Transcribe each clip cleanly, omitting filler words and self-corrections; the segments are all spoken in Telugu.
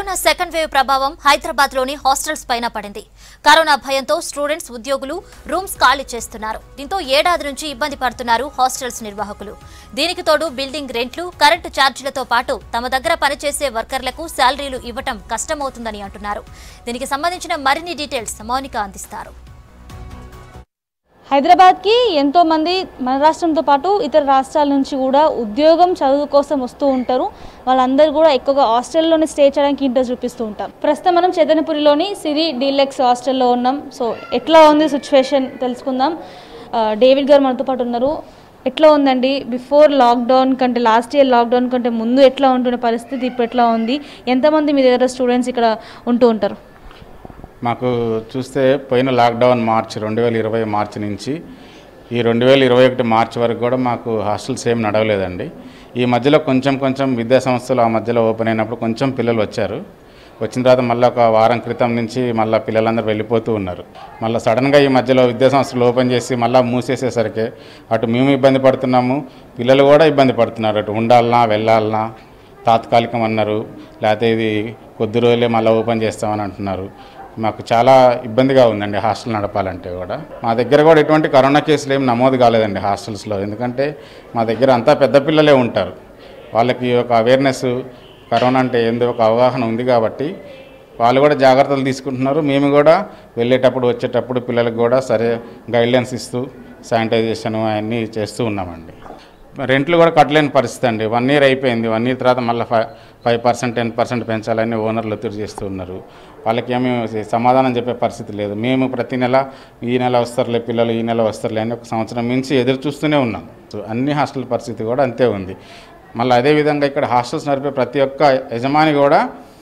కరోనా సెకండ్ వేవ్ ప్రభావం హైదరాబాద్ లోని హాస్టల్స్ పైన పడింది. కరోనా భయంతో స్టూడెంట్స్, ఉద్యోగులు రూమ్స్ ఖాళీ చేస్తున్నారు. దీంతో ఏడాది నుంచి ఇబ్బంది పడుతున్నారు హాస్టల్స్ నిర్వాహకులు. దీనికి తోడు బిల్డింగ్ రెంట్లు, కరెంటు ఛార్జీలతో పాటు తమ దగ్గర పనిచేసే వర్కర్లకు శాలరీలు ఇవ్వటం కష్టమవుతుందని అంటున్నారు. దీనికి సంబంధించిన మరిన్ని డీటెయిల్స్ మౌనిక అందిస్తారు. హైదరాబాద్ కి ఎంతో మంది మన రాష్ట్రంతో పాటు ఇతర రాష్ట్రాల నుంచి కూడా ఉద్యోగం, చదువు కోసం వస్తూ ఉంటారు. వాళ్ళందరూ కూడా ఎక్కువగా హాస్టల్లోనే స్టే చేయడానికి ఇంట్రెస్ట్ చూపిస్తూ ఉంటారు. ప్రస్తుతం మనం చైతన్యపురిలోని సిరి డీలక్స్ హాస్టల్లో ఉన్నాం. సో ఎట్లా ఉంది సిచ్యువేషన్ తెలుసుకుందాం. డేవిడ్ గారు మనతో పాటు ఉన్నారు. ఎట్లా ఉందండి? బిఫోర్ లాక్డౌన్ కంటే, లాస్ట్ ఇయర్ లాక్డౌన్ కంటే ముందు ఎట్లా ఉంటున్న పరిస్థితి, ఇప్పుడు ఎట్లా ఉంది? ఎంతమంది మీ దగ్గర స్టూడెంట్స్ ఇక్కడ ఉంటూ ఉంటారు? మాకు చూస్తే పోయిన లాక్డౌన్ మార్చి 2020 మార్చి నుంచి ఈ 2021 మార్చి వరకు కూడా మాకు హాస్టల్స్ ఏం నడవలేదండి. ఈ మధ్యలో కొంచెం విద్యా సంస్థలు ఆ మధ్యలో ఓపెన్ అయినప్పుడు కొంచెం పిల్లలు వచ్చారు. వచ్చిన తర్వాత మళ్ళీ ఒక వారం క్రితం నుంచి మళ్ళీ పిల్లలందరూ వెళ్ళిపోతూ ఉన్నారు. మళ్ళీ సడన్గా ఈ మధ్యలో విద్యా సంస్థలు ఓపెన్ చేసి మళ్ళీ మూసేసేసరికి అటు మేము ఇబ్బంది పడుతున్నాము, పిల్లలు కూడా ఇబ్బంది పడుతున్నారు. అటు ఉండాలన్నా వెళ్ళాలన్నా తాత్కాలికం అన్నారు, లేకపోతే ఇది కొద్ది రోజులే మళ్ళీ ఓపెన్ చేస్తామని అంటున్నారు. మాకు చాలా ఇబ్బందిగా ఉందండి హాస్టల్ నడపాలంటే కూడా. మా దగ్గర కూడా ఎటువంటి కరోనా కేసులు ఏమి నమోదు కాలేదండి హాస్టల్స్లో. ఎందుకంటే మా దగ్గర అంతా పెద్ద పిల్లలే ఉంటారు. వాళ్ళకి ఒక అవేర్నెస్, కరోనా అంటే ఏందో ఒక అవగాహన ఉంది కాబట్టి వాళ్ళు కూడా జాగ్రత్తలు తీసుకుంటున్నారు. మేము కూడా వెళ్ళేటప్పుడు వచ్చేటప్పుడు పిల్లలకు కూడా సరే గైడ్లైన్స్ ఇస్తూ శానిటైజేషన్ అవన్నీ చేస్తూ ఉన్నామండి. రెంట్లు కూడా కట్టలేని పరిస్థితి అండి. 1 year అయిపోయింది. 1 year తర్వాత మళ్ళీ 5% 10% పెంచాలని ఓనర్లు ఒత్తిడి చేస్తూ ఉన్నారు. వాళ్ళకి ఏమీ సమాధానం చెప్పే పరిస్థితి లేదు. మేము ప్రతి నెల ఈ నెల వస్తారులే పిల్లలు, ఈ నెల వస్తారులే అని 1 సంవత్సరం నుంచి ఎదురు చూస్తూనే ఉన్నాం. అన్ని హాస్టల్ పరిస్థితి కూడా అంతే ఉంది. మళ్ళీ అదేవిధంగా ఇక్కడ హాస్టల్స్ నడిపే ప్రతి ఒక్క యజమాని కూడా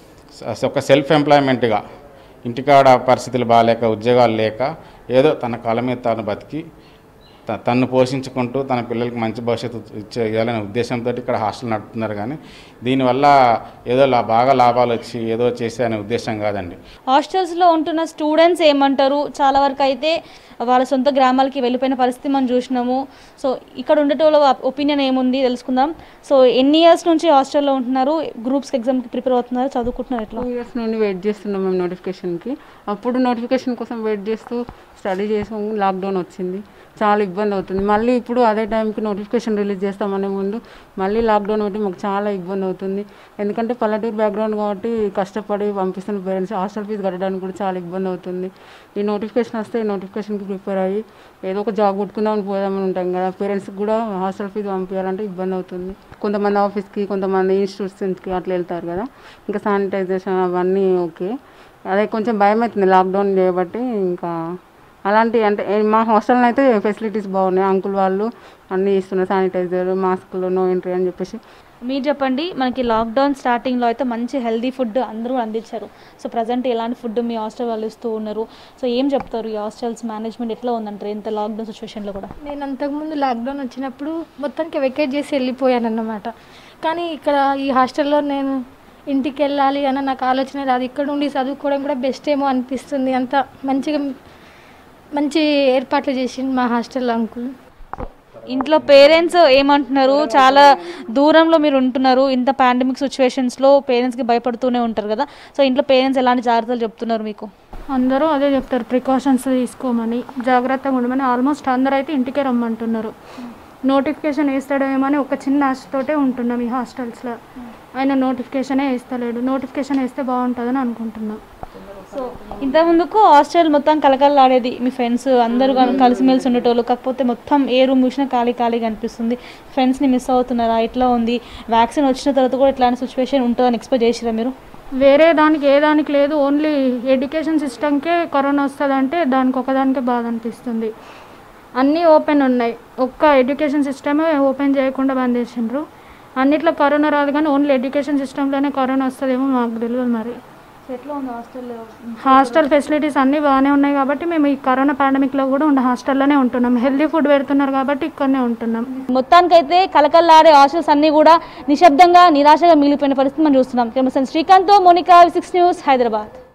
ఒక సెల్ఫ్ ఎంప్లాయ్మెంట్గా ఇంటికాడ పరిస్థితులు బాగాలేక, ఉద్యోగాలు లేక ఏదో తన కాళ్ళ మీద తాను బతికి తన్ను పోషించుకుంటూ తన పిల్లలకి మంచి భవిష్యత్తు ఇచ్చేయాలనే ఉద్దేశంతో ఇక్కడ హాస్టల్ నడుపుతున్నారు. కానీ దీనివల్ల ఏదో బాగా లాభాలు వచ్చి ఏదో చేసే అనే ఉద్దేశం కాదండి. హాస్టల్స్లో ఉంటున్న స్టూడెంట్స్ ఏమంటారు? చాలా వరకు అయితే వాళ్ళ సొంత గ్రామాలకి వెళ్ళిపోయిన పరిస్థితి మనం చూసినాము. సో ఇక్కడ ఉండేటోళ్ళ ఒపీనియన్ ఏముంది తెలుసుకుందాం. సో ఎన్ని ఇయర్స్ నుంచి హాస్టల్లో ఉంటున్నారు? గ్రూప్స్కి ఎగ్జామ్కి ప్రిపేర్ అవుతున్నారు, చదువుకుంటున్నారు? ఎట్లా? 2 years నుండి వెయిట్ చేస్తున్నాం మేము నోటిఫికేషన్కి. అప్పుడు నోటిఫికేషన్ కోసం వెయిట్ చేస్తూ స్టడీ చేసాం. లాక్డౌన్ వచ్చింది, చాలా ఇబ్బంది అవుతుంది. మళ్ళీ ఇప్పుడు అదే టైంకి నోటిఫికేషన్ రిలీజ్ చేస్తామనే ముందు మళ్ళీ లాక్డౌన్ ఒకటి మాకు చాలా ఇబ్బంది అవుతుంది. ఎందుకంటే పల్లెటూరు బ్యాక్గ్రౌండ్ కాబట్టి కష్టపడి పంపిస్తున్న పేరెంట్స్ హాస్టల్ ఫీజు కట్టడానికి కూడా చాలా ఇబ్బంది అవుతుంది. ఈ నోటిఫికేషన్ వస్తే ఈ నోటిఫికేషన్కి ప్రిపేర్ అయ్యి ఏదో ఒక జాబ్ కొట్టుకుందామని పోదామని ఉంటాం కదా. పేరెంట్స్కి కూడా హాస్టల్ ఫీజు పంపించాలంటే ఇబ్బంది అవుతుంది. కొంతమంది ఆఫీస్కి, కొంతమంది ఇన్స్టిట్యూషన్స్కి అట్లా వెళ్తారు కదా. ఇంకా శానిటైజేషన్ అవన్నీ ఓకే. అదే కొంచెం భయం అవుతుంది లాక్డౌన్ చేయబట్టి. ఇంకా అలాంటి అంటే మా హాస్టల్లో అయితే ఫెసిలిటీస్ బాగున్నాయి. అంకుల్ వాళ్ళు అన్నీ ఇస్తున్నారు, శానిటైజర్, మాస్కులు, నో ఎంట్రీ అని చెప్పేసి. మీరు చెప్పండి, మనకి లాక్డౌన్ స్టార్టింగ్లో అయితే మంచి హెల్దీ ఫుడ్ అందరూ అందించారు. సో ప్రజెంట్ ఎలాంటి ఫుడ్ మీ హాస్టల్ వాళ్ళు ఇస్తూ ఉన్నారు? సో ఏం చెప్తారు? ఈ హాస్టల్స్ మేనేజ్మెంట్ ఎట్లా ఉందంటారు ఇంత లాక్డౌన్ సిచ్యువేషన్లో కూడా? నేను అంతకుముందు లాక్డౌన్ వచ్చినప్పుడు మొత్తానికి వెకేట్ చేసి వెళ్ళిపోయాను అన్నమాట. కానీ ఇక్కడ ఈ హాస్టల్లో నేను ఇంటికి వెళ్ళాలి అన్న నాకు ఆలోచన రాదు. ఇక్కడ ఉండి చదువుకోవడం కూడా బెస్ట్ ఏమో అనిపిస్తుంది. అంత మంచి ఏర్పాట్లు చేసింది మా హాస్టల్ అంకుల్. ఇంట్లో పేరెంట్స్ ఏమంటున్నారు? చాలా దూరంలో మీరు ఉంటున్నారు. ఇంత పాండమిక్ సిచ్యువేషన్స్లో పేరెంట్స్కి భయపడుతూనే ఉంటారు కదా. సో ఇంట్లో పేరెంట్స్ ఎలాంటి జాగ్రత్తలు చెప్తున్నారు మీకు? అందరూ అదే చెప్తారు, ప్రికాషన్స్ తీసుకోమని, జాగ్రత్తగా ఉండమని. ఆల్మోస్ట్ అందరూ అయితే ఇంటికే రమ్మంటున్నారు. నోటిఫికేషన్ వేస్తాడేమని ఒక చిన్న ఆశతోటే ఉంటున్నాం ఈ హాస్టల్స్లో. ఆయన నోటిఫికేషనే వేస్తలేడు. నోటిఫికేషన్ వేస్తే బాగుంటుందని అనుకుంటున్నాం. సో ఇంతకుముందుకు హాస్టల్ మొత్తం కలకలలాడేది, మీ ఫ్రెండ్స్ అందరూ కలిసిమెలిసి ఉండేటోళ్ళు. కాకపోతే మొత్తం ఏ రూమ్ చూసినా ఖాళీగా అనిపిస్తుంది. ఫ్రెండ్స్ని మిస్ అవుతున్నారా? ఎట్లా ఉంది? వ్యాక్సిన్ వచ్చిన తర్వాత కూడా ఇట్లాంటి సిచ్యువేషన్ ఉంటుందని ఎక్స్పెక్ట్ చేసిరా మీరు? వేరే దానికి ఏ దానికి లేదు, ఓన్లీ ఎడ్యుకేషన్ సిస్టమ్కే కరోనా వస్తుందంటే దానికి ఒకదానికే బాధ అనిపిస్తుంది. అన్నీ ఓపెన్ ఉన్నాయి, ఒక్క ఎడ్యుకేషన్ సిస్టమే ఓపెన్ చేయకుండా బంద్ చేసిండ్రు. అన్నిట్లో కరోనా రాదు కానీ ఓన్లీ ఎడ్యుకేషన్ సిస్టంలోనే కరోనా వస్తుందేమో మాకు తెలియదు. మరి ఎట్లా ఉంది హాస్టల్ ఫెసిలిటీస్ అన్నీ బాగానే ఉన్నాయి కాబట్టి మేము ఈ కరోనా పాండమిక్లో కూడా హాస్టల్లోనే ఉంటున్నాం. హెల్దీ ఫుడ్ పెడుతున్నారు కాబట్టి ఇక్కడనే ఉంటున్నాం. మొత్తానికైతే కలకల్లాడే హాస్టల్స్ అన్నీ కూడా నిశ్శబ్దంగా, నిరాశగా మిగిలిపోయిన పరిస్థితి మనం చూస్తున్నాం. శ్రీకాంత్, మోనికా, 6 News, హైదరాబాద్.